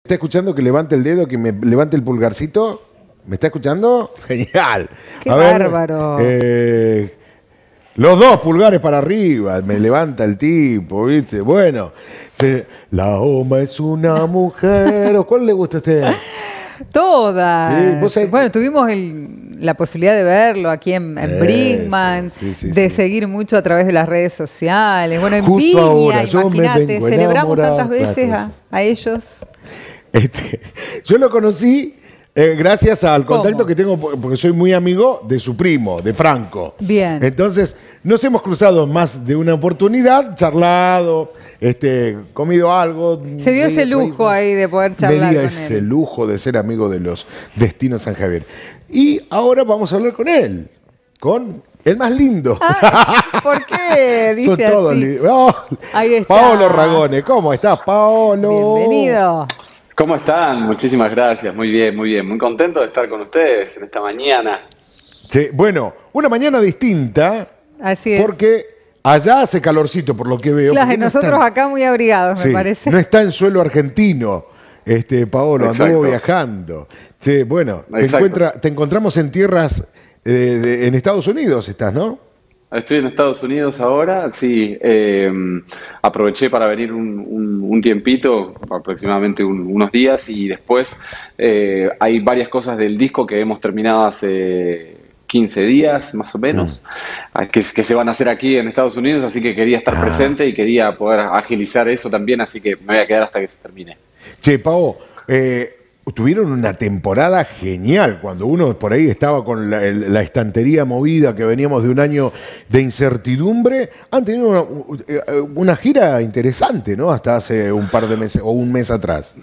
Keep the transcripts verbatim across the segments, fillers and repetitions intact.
¿Está escuchando que levante el dedo, que me levante el pulgarcito? ¿Me está escuchando? Genial. ¡Qué A ver, bárbaro! eh, los dos pulgares para arriba, me levanta el tipo, ¿viste? Bueno, se, la Oma es una mujer. ¿Cuál le gusta a usted? Todas. Sí, ¿vos sabés? Bueno, tuvimos el, la posibilidad de verlo aquí en, en Brinkman, sí, sí, de sí. seguir mucho a través de las redes sociales. Bueno, en Justo Viña, ahora, yo me imagínate, vengo celebramos enamorado, tantas veces claro, a, a ellos. Este, yo lo conocí eh, gracias al contacto ¿Cómo? que tengo, porque soy muy amigo de su primo, de Franco. Bien. Entonces, nos hemos cruzado más de una oportunidad, charlado, este, comido algo. Se dio ese lujo ahí de poder charlar Me dio con ese él. lujo de ser amigo de los Destinos San Javier. Y ahora vamos a hablar con él, con el más lindo. Ah, ¿por qué? Dice Son todos así. lindos. Oh, Ahí está. Paolo Ragone, ¿cómo estás, Paolo? Bienvenido. ¿Cómo están? Muchísimas gracias. Muy bien, muy bien. Muy contento de estar con ustedes en esta mañana. Sí, bueno, una mañana distinta, Así es. porque allá hace calorcito, por lo que veo. Claro, porque y no nosotros está- acá muy abrigados, Sí, me parece. no está en suelo argentino, este, Paolo, anduvo Exacto. viajando. Sí, bueno, te, Exacto. encuentra- te encontramos en tierras, eh, de- en Estados Unidos estás, ¿no? Estoy en Estados Unidos ahora, sí. eh, aproveché para venir un, un- un tiempito, aproximadamente un- unos días, y después eh, hay varias cosas del disco que hemos terminado hace quince días, más o menos, ah, que, que se van a hacer aquí en Estados Unidos, así que quería estar Ah. presente y quería poder agilizar eso también, así que me voy a quedar hasta que se termine. Che, Pao, eh, tuvieron una temporada genial cuando uno por ahí estaba con la, el- la estantería movida, que veníamos de un año de incertidumbre. Han tenido una, una gira interesante, ¿no? Hasta hace un par de meses o un mes atrás.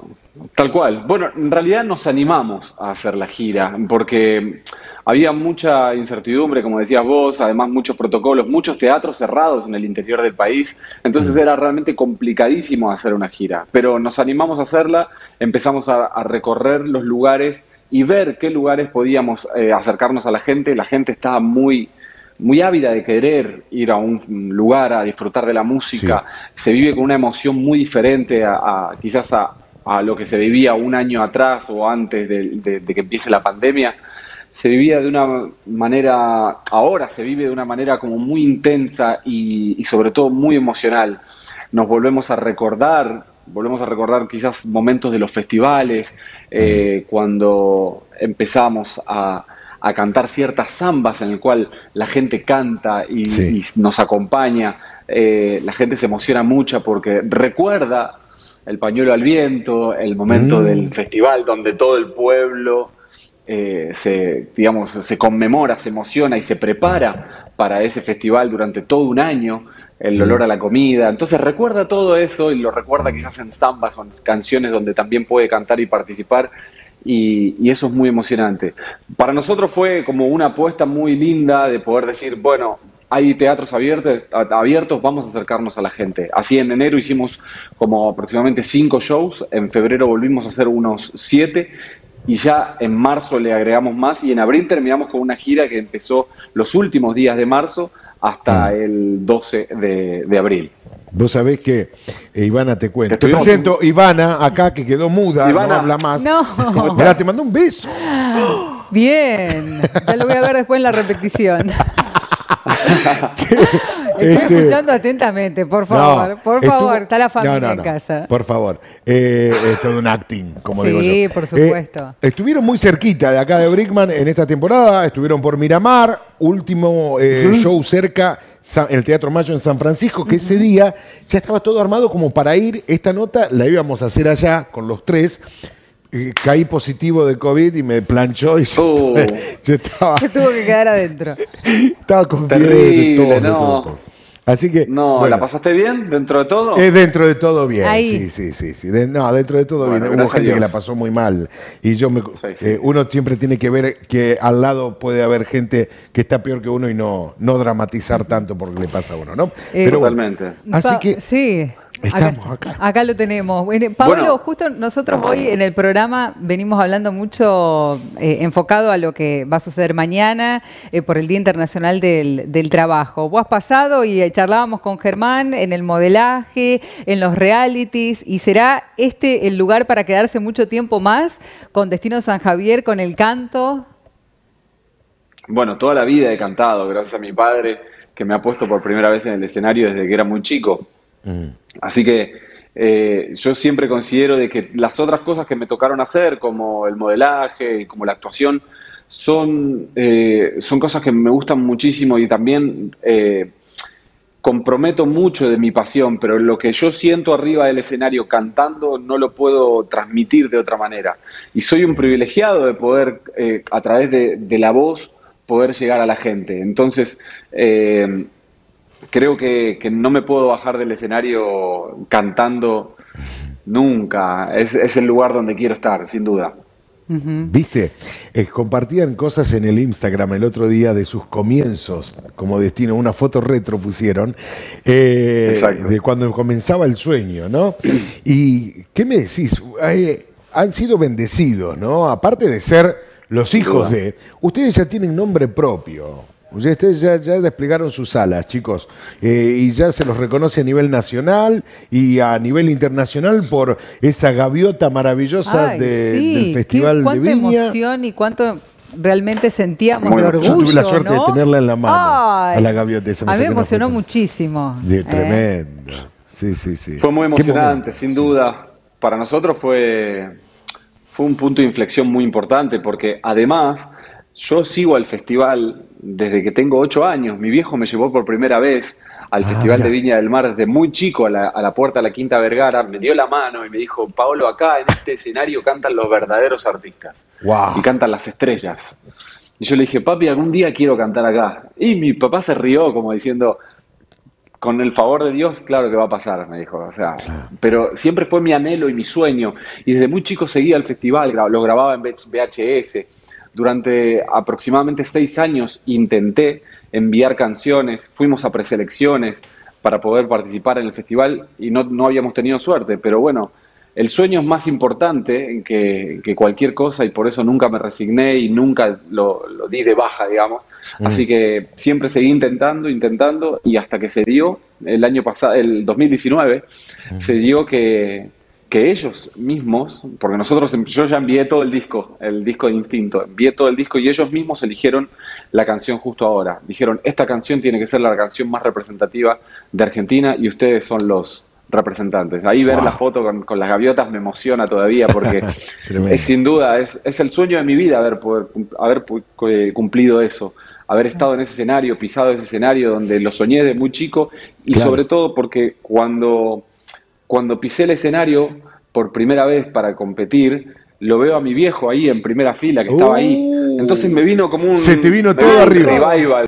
Tal cual. Bueno, en realidad nos animamos a hacer la gira porque había mucha incertidumbre, como decías vos, además muchos protocolos, muchos teatros cerrados en el interior del país, entonces era realmente complicadísimo hacer una gira, pero nos animamos a hacerla, empezamos a, a recorrer los lugares y ver qué lugares podíamos eh, acercarnos a la gente. La gente estaba muy... muy ávida de querer ir a un lugar a disfrutar de la música, se vive con una emoción muy diferente a, a- quizás a, a lo que se vivía un año atrás o antes de, de- de que empiece la pandemia. Se vivía de una manera, ahora se vive de una manera como muy intensa y, y sobre todo muy emocional. Nos volvemos a recordar, volvemos a recordar quizás momentos de los festivales, eh, cuando empezamos a, a cantar ciertas zambas en el cual la gente canta y, Sí. y nos acompaña. Eh, la gente se emociona mucho porque recuerda el pañuelo al viento, el momento Mm. del festival donde todo el pueblo eh, se, digamos, se conmemora, se emociona y se prepara para ese festival durante todo un año, el olor a la comida. Entonces recuerda todo eso y lo recuerda quizás en zambas o en canciones donde también puede cantar y participar. Y, y eso es muy emocionante. Para nosotros fue como una apuesta muy linda de poder decir, bueno, hay teatros abiertos, abiertos, vamos a acercarnos a la gente. Así en enero hicimos como aproximadamente cinco shows, en febrero volvimos a hacer unos siete y ya en marzo le agregamos más y en abril terminamos con una gira que empezó los últimos días de marzo hasta Ah. el doce de, de abril. Vos sabés que, eh, Ivana, te cuento. Te Estuvimos- presento Ivana, acá, que quedó muda, Ivana. no habla más. No. Mirá, te mando un beso. Bien. Ya lo voy a ver después en la repetición. Estoy Este, escuchando atentamente, por favor. no, por estuvo- favor, está la familia no, no, en no, casa. Por favor. Eh, es todo un acting, como Sí, digo yo. por supuesto. Eh, estuvieron muy cerquita de acá de Brickman en esta temporada. Estuvieron por Miramar, último eh, show cerca, Sa- en el Teatro Mayo en San Francisco, que ese día ya estaba todo armado como para ir. Esta nota la íbamos a hacer allá con los tres. Eh, caí positivo de COVID y me planchó y yo, Oh. yo estaba, Se tuvo que quedar adentro. estaba con fiebre, Terrible, todo, de no. todo, todo. Así que, No, bueno, ¿la pasaste bien dentro de todo? eh, dentro de todo bien, Ahí. sí, sí, sí, sí. De- no, dentro de todo Bueno, bien. Hubo gracias a gente que Dios. la pasó muy mal y yo me, Sí, sí. eh, uno siempre tiene que ver que al lado puede haber gente que está peor que uno y no, no dramatizar tanto porque le pasa a uno, ¿no? Eh, Pero bueno, Totalmente. así Pa- que Sí. Estamos acá. Acá, acá lo tenemos. Bueno, Pablo, Bueno. justo nosotros hoy en el programa venimos hablando mucho eh, enfocado a lo que va a suceder mañana eh, por el Día Internacional del, del Trabajo. Vos has pasado y eh, charlábamos con Germán en el modelaje, en los realities, y ¿será este el lugar para quedarse mucho tiempo más con Destino San Javier, con el canto? Bueno, toda la vida he cantado, gracias a mi padre, que me ha puesto por primera vez en el escenario desde que era muy chico. Mm. Así que eh, yo siempre considero de que las otras cosas que me tocaron hacer, como el modelaje, como la actuación, son, eh, son cosas que me gustan muchísimo y también eh, comprometo mucho de mi pasión, pero lo que yo siento arriba del escenario cantando no lo puedo transmitir de otra manera. Y soy un privilegiado de poder, eh, a través de, de la voz, poder llegar a la gente. Entonces, eh, creo que, que no me puedo bajar del escenario cantando nunca. Es, es el lugar donde quiero estar, sin duda. Uh-huh. ¿Viste? Eh, compartían cosas en el Instagram el otro día de sus comienzos como Destino, una foto retro pusieron, eh, Exacto. de cuando comenzaba el sueño, ¿no? ¿Y qué me decís? Eh, han sido bendecidos, ¿no? Aparte de ser los hijos de... Ustedes ya tienen nombre propio. Ustedes ya, ya desplegaron sus alas, chicos, eh, y ya se los reconoce a nivel nacional y a nivel internacional por esa gaviota maravillosa Ay, de- sí. del Festival Qué- de cuánta Viña. emoción y cuánto realmente sentíamos Muy de emocionante. orgullo. Yo tuve la suerte ¿no? de tenerla en la mano, Ay, a la gaviota esa. A mí me saqué una emocionó foto. muchísimo. De, ¿eh? tremendo. Sí, sí, sí. Fue muy Qué emocionante, momento, sin sí. duda. Para nosotros fue, fue un punto de inflexión muy importante porque además yo sigo al festival desde que tengo ocho años. Mi viejo me llevó por primera vez al Ah, Festival mira. de Viña del Mar desde muy chico a la, a la puerta de la Quinta Vergara. Me dio la mano y me dijo, Paolo, acá en este escenario cantan los verdaderos artistas. Wow. Y cantan las estrellas. Y yo le dije, papi, algún día quiero cantar acá. Y mi papá se rió como diciendo, con el favor de Dios, claro que va a pasar, me dijo. O sea, pero siempre fue mi anhelo y mi sueño. Y desde muy chico seguía el festival, gra- lo grababa en V H S. Durante aproximadamente seis años intenté enviar canciones, fuimos a preselecciones para poder participar en el festival y no, no habíamos tenido suerte. Pero bueno, el sueño es más importante que, que cualquier cosa y por eso nunca me resigné y nunca lo, lo di de baja, digamos. Mm. Así que siempre seguí intentando, intentando y hasta que se dio el año pasado, el dos mil diecinueve, se dio que, que ellos mismos, porque nosotros, yo ya envié todo el disco, el disco de Instinto, envié todo el disco y ellos mismos eligieron la canción justo ahora. Dijeron, esta canción tiene que ser la canción más representativa de Argentina y ustedes son los representantes. Ahí ver Wow. la foto con, con las gaviotas me emociona todavía porque Tremendo. es sin duda, es, es el sueño de mi vida haber, poder, haber pu- eh, cumplido eso, haber estado en ese escenario, pisado ese escenario donde lo soñé de muy chico y Claro. sobre todo porque cuando, cuando pisé el escenario por primera vez para competir, lo veo a mi viejo ahí en primera fila que estaba ahí. Uh. Entonces me vino como un... Se te vino me todo un arriba. revival.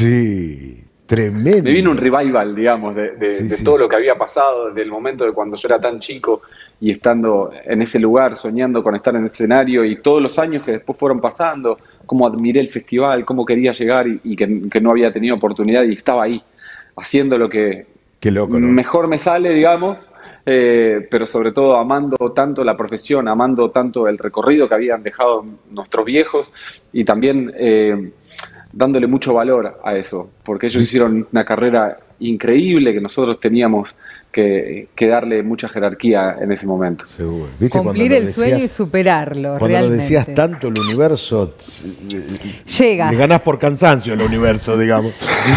Sí, tremendo. Me vino un revival, digamos, de, de- Sí, de sí. todo lo que había pasado desde el momento de cuando yo era tan chico y estando en ese lugar, soñando con estar en el escenario y todos los años que después fueron pasando, cómo admiré el festival, cómo quería llegar y, y que, que no había tenido oportunidad y estaba ahí, haciendo lo que Qué loco, ¿no? mejor me sale, digamos, eh, pero sobre todo amando tanto la profesión, amando tanto el recorrido que habían dejado nuestros viejos y también... eh, dándole mucho valor a eso, porque ellos hicieron una carrera increíble que nosotros teníamos que, que darle mucha jerarquía en ese momento. Seguro. ¿Viste cuando Cumplir lo el sueño y decías- superarlo, Cuando realmente. lo decías tanto, el universo... eh, Llega. Le ganás por cansancio el universo, digamos.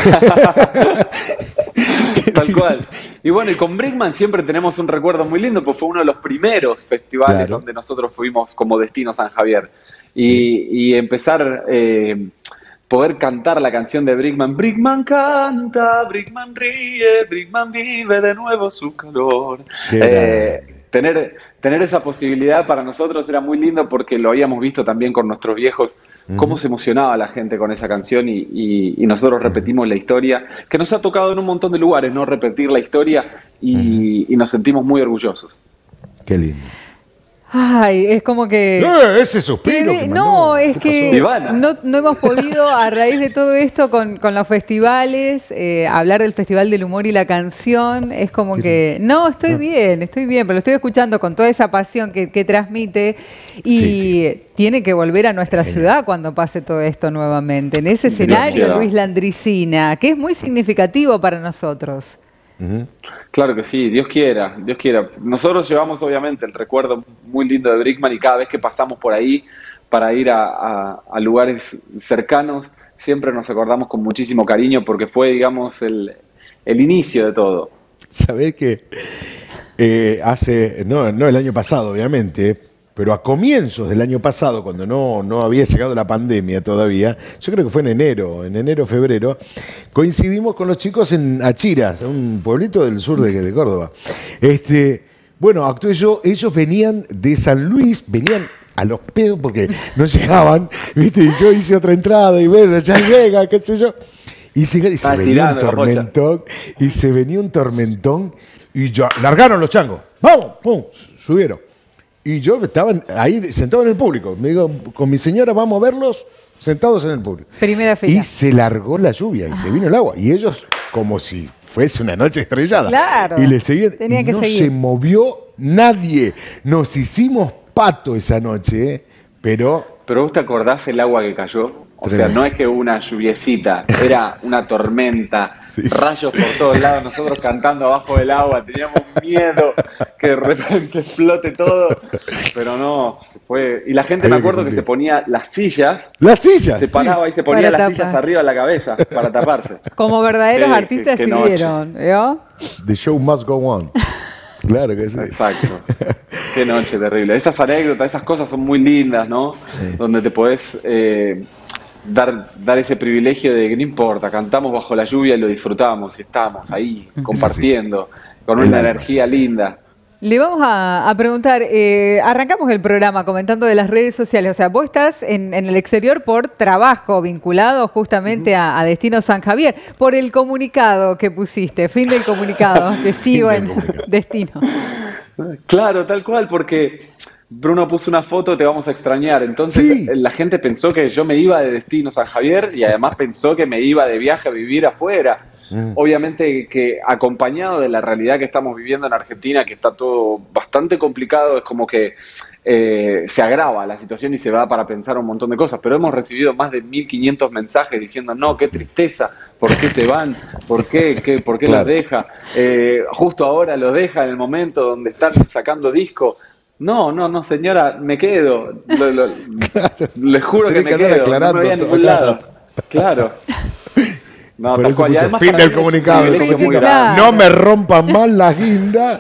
Tal cual. Y bueno, y con Brickman siempre tenemos un recuerdo muy lindo, porque fue uno de los primeros festivales Claro. donde nosotros fuimos como Destino San Javier. Y, y empezar, eh, poder cantar la canción de Brickman. Brickman canta, Brickman ríe, Brickman vive de nuevo su calor. Qué Eh, grande. tener, tener esa posibilidad para nosotros era muy lindo porque lo habíamos visto también con nuestros viejos, cómo se emocionaba la gente con esa canción y, y- y nosotros repetimos la historia, que nos ha tocado en un montón de lugares, ¿no? Repetir la historia y, y nos sentimos muy orgullosos. Qué lindo. Ay, es como que... ¡Eh, ese suspiro! que- que no, mandó! es ¿Qué que pasó? Ivana. no, no hemos podido, a raíz de todo esto, con, con los festivales, eh, hablar del Festival del Humor y la Canción. Es como que, no, estoy bien, estoy bien, pero lo estoy escuchando con toda esa pasión que, que transmite y Sí, sí. tiene que volver a nuestra Genial. ciudad cuando pase todo esto nuevamente. En ese escenario, quiera. Luis Landricina, que es muy significativo para nosotros. Ujú. Claro que sí, Dios quiera, Dios quiera. Nosotros llevamos obviamente el recuerdo muy lindo de Brickman y cada vez que pasamos por ahí para ir a, a- a lugares cercanos, siempre nos acordamos con muchísimo cariño porque fue, digamos, el, el inicio de todo. ¿Sabés que eh, hace, no, no el año pasado, obviamente, pero a comienzos del año pasado, cuando no, no había llegado la pandemia todavía, yo creo que fue en enero, en enero, febrero, coincidimos con los chicos en Achiras, un pueblito del sur de, de Córdoba. Este, bueno, actué yo, ellos venían de San Luis, venían a los pedos porque no llegaban, ¿viste? Y yo hice otra entrada y bueno, ya llega, qué sé yo. Y se, y se Ah, venía un tirando la bocha. tormentón, y se venía un tormentón, y ya, largaron los changos, ¡vamos! ¡Pum! Subieron. Y yo estaba ahí sentado en el público. Me digo, con mi señora vamos a verlos sentados en el público. Primera fila. Y se largó la lluvia y se vino el agua. Y ellos, como si fuese una noche estrellada. Claro. Y le seguían. Tenía y que no seguir. se movió nadie. Nos hicimos pato esa noche, ¿eh? Pero Pero vos te acordás el agua que cayó. O sea, Tremendo. no es que una lluviecita, era una tormenta, Sí. rayos por todos lados, nosotros cantando abajo del agua, teníamos miedo que de repente explote todo, pero no, fue... Y la gente, me Había que acuerdo que cumplir. se ponía las sillas, las sillas. se sí. paraba y se ponía Para las tapar. sillas arriba de la cabeza para taparse. Como verdaderos Qué- artistas qué- qué noche. siguieron, ¿vio? The show must go on. Claro que sí. Exacto. Qué noche terrible. Esas anécdotas, esas cosas son muy lindas, ¿no? Donde te podés eh, dar, dar ese privilegio de que no importa, cantamos bajo la lluvia y lo disfrutamos y estamos ahí compartiendo con El una alma. energía linda. Le vamos a, a preguntar, eh, arrancamos el programa comentando de las redes sociales, o sea, vos estás en, en el exterior por trabajo, vinculado justamente a, a Destino San Javier, por el comunicado que pusiste, fin del comunicado, que sigo del en comunicado. Destino. Claro, tal cual, porque Bruno puso una foto, te vamos a extrañar. Entonces Sí. la gente pensó que yo me iba de Destino San Javier y además pensó que me iba de viaje a vivir afuera. Mm. Obviamente que acompañado de la realidad que estamos viviendo en Argentina, que está todo bastante complicado, es como que eh, se agrava la situación y se va para pensar un montón de cosas. Pero hemos recibido más de mil quinientos mensajes diciendo, no, qué tristeza, ¿por qué se van? ¿Por qué? ¿Qué- ¿Por qué Claro. los deja? Eh, justo ahora los deja en el momento donde están sacando disco. No, no, no, señora, me quedo. Lo- lo- les juro que Tenés me que andar quedo. No aclarando me voy a todo. ningún lado. Claro. No, Por tal eso cual. Y puso además fin para del mí es un comunicado. privilegio como muy diciendo, grande. Claro. no me rompan mal las guindas.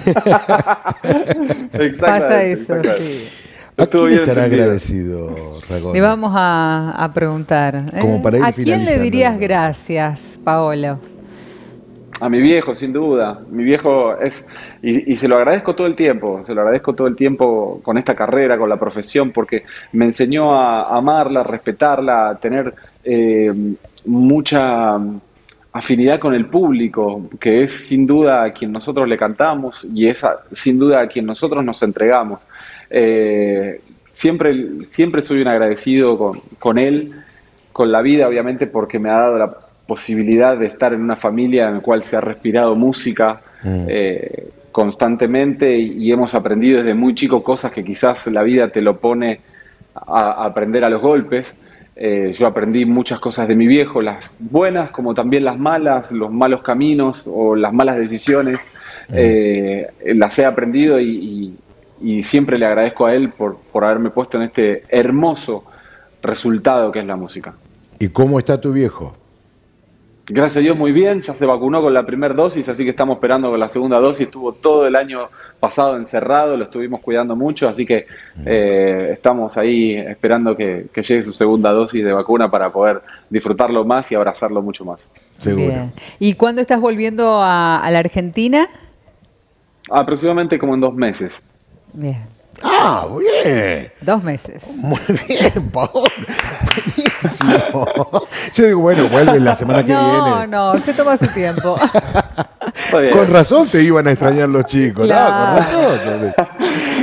Exactamente, Pasa eso, exactamente. sí. ¿A Estuvo quién bien estará entendido. agradecido, Ragón? Le vamos a, a preguntar. ¿eh? Como para ir ¿A quién le finalizando. dirías gracias, Paolo? A mi viejo, sin duda. Mi viejo es, y, y se lo agradezco todo el tiempo, se lo agradezco todo el tiempo con esta carrera, con la profesión, porque me enseñó a amarla, a respetarla, a tener eh, mucha afinidad con el público, que es sin duda a quien nosotros le cantamos y es a- sin duda a quien nosotros nos entregamos. Eh, siempre, siempre soy un agradecido con, con él, con la vida, obviamente, porque me ha dado la posibilidad de estar en una familia en la cual se ha respirado música Mm. eh, constantemente y, y hemos aprendido desde muy chico cosas que quizás la vida te lo pone a, a aprender a los golpes. Eh, yo aprendí muchas cosas de mi viejo, las buenas como también las malas, los malos caminos o las malas decisiones. Eh, las he aprendido y, y- y siempre le agradezco a él por, por haberme puesto en este hermoso resultado que es la música. ¿Y cómo está tu viejo? Gracias a Dios muy bien, ya se vacunó con la primera dosis, así que estamos esperando con la segunda dosis. Estuvo todo el año pasado encerrado, lo estuvimos cuidando mucho, así que eh, estamos ahí esperando que, que llegue su segunda dosis de vacuna para poder disfrutarlo más y abrazarlo mucho más. Seguro. Bien. ¿Y cuándo estás volviendo a, a la Argentina? Aproximadamente como en dos meses. Bien. Ah, muy bien. Dos meses. Muy bien, Paolo. Buenísimo. Yo digo, bueno, vuelve la semana que No, viene. no, se toma su tiempo. Está bien. Con razón te iban a extrañar los chicos. Claro. No, con razón.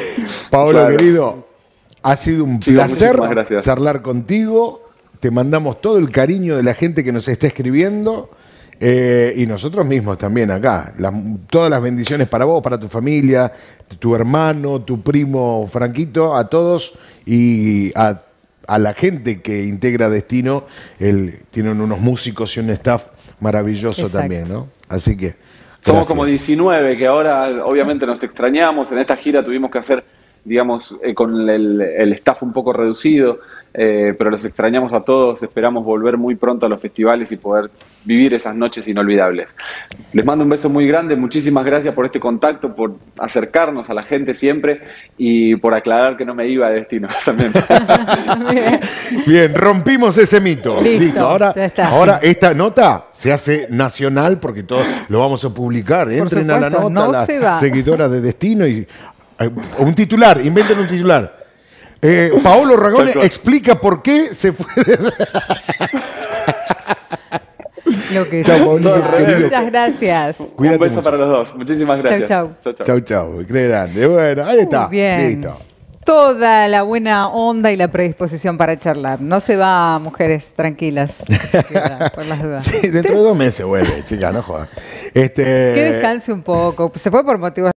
Paolo, Claro. querido, ha sido un Chicos, placer muchísimas gracias. charlar contigo. Te mandamos todo el cariño de la gente que nos está escribiendo eh, y nosotros mismos también acá. Las- todas las bendiciones para vos, para tu familia, tu hermano, tu primo Franquito, a todos y a, a la gente que integra Destino. El, tienen unos músicos y un staff maravilloso Exacto. también, ¿no? Así que... Somos gracias. como diecinueve, que ahora obviamente nos extrañamos. En esta gira tuvimos que hacer, digamos, eh, con el, el staff un poco reducido, eh, pero los extrañamos a todos. Esperamos volver muy pronto a los festivales y poder vivir esas noches inolvidables. Les mando un beso muy grande. Muchísimas gracias por este contacto, por acercarnos a la gente siempre y por aclarar que no me iba de Destino también. Bien. Bien, rompimos ese mito. Listo, Ahora, ya está. ahora esta nota se hace nacional porque todo lo vamos a publicar. Entren a la supuesto, nota, no las se va. seguidoras de Destino y eh, un titular, inventen un titular. Eh, Paolo Ragone Tal cual. explica por qué se fue. de- Lo que Chao, sea. Paulito, Todo al revés. querido. Muchas gracias. Cuídate Un beso mucho. para los dos. Muchísimas gracias. chau. Chau, chau. Chau, chau. Qué grande. Bueno, ahí está. Muy bien. Listo. Toda la buena onda y la predisposición para charlar. No se va, mujeres, tranquilas. que se queda, por las dudas. Sí, dentro de dos meses vuelve, chica, no jodas. Este, Que descanse un poco. Se fue por motivos